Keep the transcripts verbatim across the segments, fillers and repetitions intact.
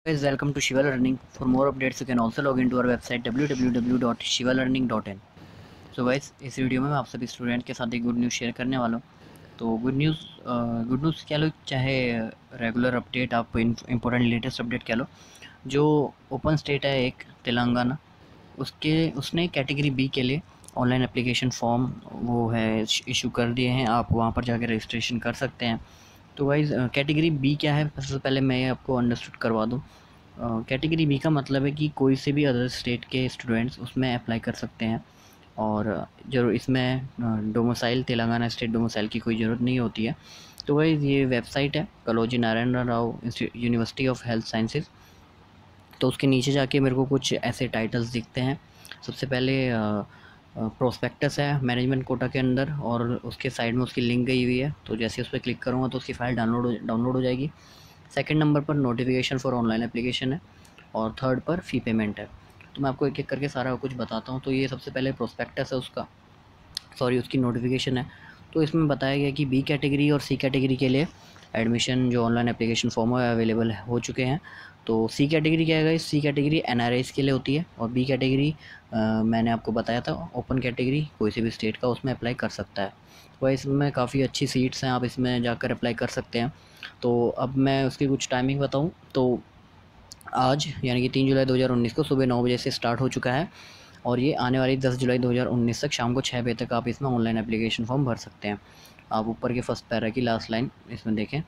Guys, welcome to Shiva Learning. For more updates, you can also log into our website w w w dot shiva learning dot in. So guys, इस video में मैं आप सभी student के साथ एक good news share करने वाला हूँ। तो गुड न्यूज़ गुड न्यूज़ कह लो, चाहे रेगुलर अपडेट आप इम्पोर्टेंट लेटेस्ट अपडेट कह लो। जो ओपन स्टेट है एक तेलंगाना, उसके उसने कैटेगरी बी के लिए ऑनलाइन एप्लीकेशन फॉर्म वो है इशू कर दिए हैं। आप वहाँ पर जाकर रजिस्ट्रेशन कर सकते हैं। तो वाइज कैटेगरी बी क्या है, सबसे पहले मैं आपको अंडरस्टूड करवा दूँ। कैटेगरी बी का मतलब है कि कोई से भी अदर स्टेट के स्टूडेंट्स उसमें अप्लाई कर सकते हैं और जो इसमें डोमिसाइल तेलंगाना स्टेट डोमिसाइल की कोई ज़रूरत नहीं होती है। तो वाइज ये वेबसाइट है Kaloji Narayana Rao university of health sciences. तो उसके नीचे जाके मेरे को कुछ ऐसे टाइटल्स दिखते हैं। सबसे पहले प्रोस्पेक्टस है मैनेजमेंट कोटा के अंदर और उसके साइड में उसकी लिंक गई हुई है। तो जैसे उस पर क्लिक करूँगा तो उसकी फ़ाइल डाउनलोड डाउनलोड हो जाएगी। सेकंड नंबर पर नोटिफिकेशन फॉर ऑनलाइन एप्लीकेशन है और थर्ड पर फ़ी पेमेंट है। तो मैं आपको एक एक करके सारा कुछ बताता हूँ। तो ये सबसे पहले प्रोस्पेक्टस है उसका, सॉरी उसकी नोटिफिकेशन है। तो इसमें बताया गया कि बी कैटेगरी और सी कैटेगरी के लिए एडमिशन जो ऑनलाइन एप्लीकेशन फॉर्म है अवेलेबल हो चुके हैं। तो सी कैटेगरी क्या है, C category N R Is के लिए होती है और बी कैटेगरी मैंने आपको बताया था ओपन कैटेगरी, कोई से भी स्टेट का उसमें अप्लाई कर सकता है। तो इसमें काफ़ी अच्छी सीट्स हैं, आप इसमें जाकर अप्लाई कर सकते हैं। तो अब मैं उसकी कुछ टाइमिंग बताऊं तो आज यानी कि तीन जुलाई दो हज़ार उन्नीस को सुबह नौ बजे से स्टार्ट हो चुका है और ये आने वाली दस जुलाई दो हज़ार उन्नीस तक शाम को छः बजे तक आप इसमें ऑनलाइन एप्लीकेशन फॉर्म भर सकते हैं। आप ऊपर के फर्स्ट पैरा की लास्ट लाइन इसमें देखें।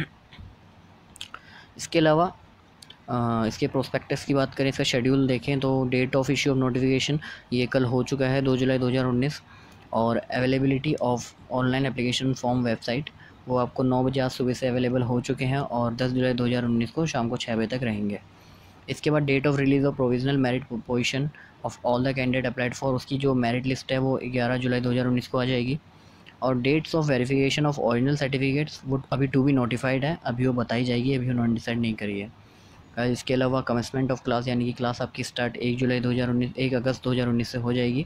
इसके अलावा इसके प्रोस्पेक्टस की बात करें, इसका शेड्यूल देखें तो date of issue of notification ये कल हो चुका है दो जुलाई दो हज़ार उन्नीस और availability of online application form website वो आपको नौ बजे आज सुबह से अवेलेबल हो चुके हैं और दस जुलाई दो हज़ार उन्नीस को शाम को छः बजे तक रहेंगे। इसके बाद date of release of provisional merit position of all the candidate applied for, उसकी जो मेरिट लिस्ट है वो ग्यारह जुलाई दो हज़ार उन्नीस को आ जाएगी। और dates of verification of original certificates वो अभी टू बी नोटिफाइड है, अभी वो बताई जाएगी, अभी उन्होंने डिसाइड नहीं करी है। इसके अलावा कमेंसमेंट ऑफ क्लास यानी कि क्लास आपकी स्टार्ट एक जुलाई दो हज़ार उन्नीस एक अगस्त दो हज़ार उन्नीस से हो जाएगी।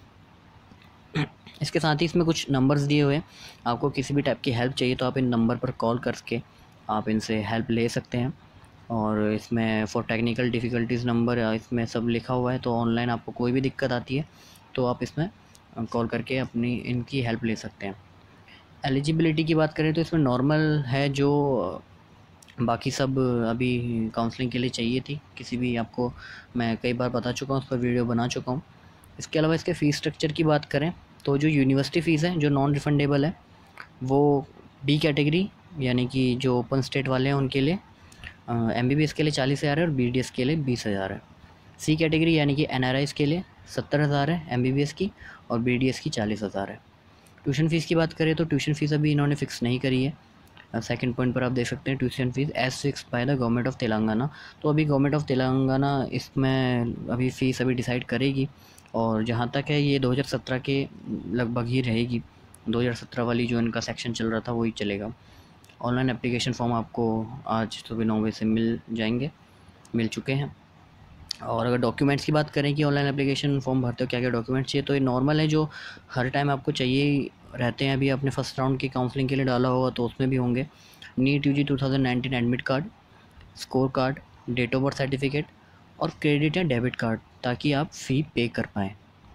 इसके साथ ही इसमें कुछ नंबर्स दिए हुए हैं, आपको किसी भी टाइप की हेल्प चाहिए तो आप इन नंबर पर कॉल करके आप इनसे हेल्प ले सकते हैं। और इसमें फॉर टेक्निकल डिफ़िकल्टीज़ नंबर इसमें सब लिखा हुआ है। तो ऑनलाइन आपको कोई भी दिक्कत आती है तो आप इसमें कॉल करके अपनी इनकी हेल्प ले सकते हैं। एलिजिबिलिटी की बात करें तो इसमें नॉर्मल है, जो बाकी सब अभी काउंसलिंग के लिए चाहिए थी किसी भी, आपको मैं कई बार बता चुका हूँ, उस पर वीडियो बना चुका हूँ। इसके अलावा इसके फ़ीस स्ट्रक्चर की बात करें तो जो यूनिवर्सिटी फ़ीस है जो नॉन रिफंडेबल है वो डी कैटेगरी यानी कि जो ओपन स्टेट वाले हैं उनके लिए एम बी बी एस के लिए चालीस हज़ार है और बी डी एस के लिए बीस हज़ार है। सी कैटेगरी यानी कि एन आर आईज़ के लिए सत्तर हज़ार है एम बी बी एस की और बी डी एस की चालीस हज़ार है। ट्यूशन फ़ीस की बात करें तो ट्यूशन फ़ीस अभी इन्होंने फ़िक्स नहीं करी है। सेकंड पॉइंट पर आप देख सकते हैं tuition fees as fixed by the government of Telangana. तो अभी गवर्नमेंट ऑफ तेलंगाना इसमें अभी फ़ीस अभी डिसाइड करेगी और जहाँ तक है ये दो हज़ार सत्रह के लगभग ही रहेगी। दो हज़ार सत्रह वाली जो इनका सेक्शन चल रहा था वही चलेगा। ऑनलाइन एप्लीकेशन फॉर्म आपको आज सुबह नौ बजे से मिल जाएंगे, मिल चुके हैं। और अगर डॉक्यूमेंट्स की बात करें कि ऑनलाइन एप्लीकेशन फॉर्म भरते हो क्या क्या डॉक्यूमेंट्स चाहिए, तो ये नॉर्मल है जो हर टाइम आपको चाहिए रहते हैं। अभी आपने फर्स्ट राउंड की काउंसलिंग के लिए डाला होगा तो उसमें भी होंगे। NEET UG two thousand nineteen admit card, score card, date of birth certificate और क्रेडिट या डेबिट कार्ड, ताकि आप फ़ी पे कर पाएँ।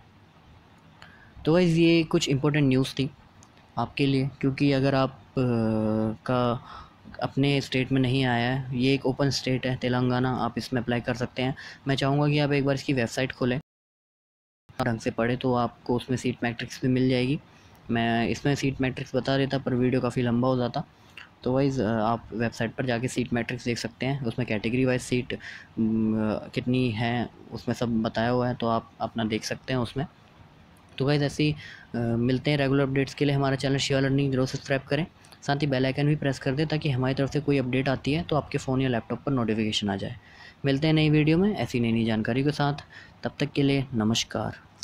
तो गाइस ये कुछ इंपॉर्टेंट न्यूज़ थी आपके लिए, क्योंकि अगर आप आ, का अपने स्टेट में नहीं आया है, ये एक ओपन स्टेट है तेलंगाना, आप इसमें अप्लाई कर सकते हैं। मैं चाहूँगा कि आप एक बार इसकी वेबसाइट खोलें, ढंग से पढ़ें तो आपको उसमें सीट मैट्रिक्स भी मिल जाएगी। मैं इसमें सीट मैट्रिक्स बता देता पर वीडियो काफ़ी लंबा हो जाता। तो वाइज़ आप वेबसाइट पर जाके सीट मैट्रिक्स देख सकते हैं, उसमें कैटेगरी वाइज सीट कितनी है उसमें सब बताया हुआ है, तो आप अपना देख सकते हैं उसमें। तो गाइस ऐसे ही मिलते हैं रेगुलर अपडेट्स के लिए। हमारा चैनल शिवा लर्निंग जरूर सब्सक्राइब करें, साथ ही बेल आइकन भी प्रेस कर दें ताकि हमारी तरफ से कोई अपडेट आती है तो आपके फ़ोन या लैपटॉप पर नोटिफिकेशन आ जाए। मिलते हैं नई वीडियो में ऐसी नई नई जानकारी के साथ, तब तक के लिए नमस्कार।